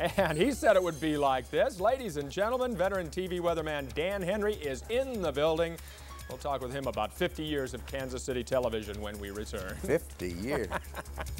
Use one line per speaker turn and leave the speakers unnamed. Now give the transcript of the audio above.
And he said it would be like this. Ladies and gentlemen, veteran TV weatherman Dan Henry is in the building. We'll talk with him about 50 years of Kansas City television when we return.
50 years.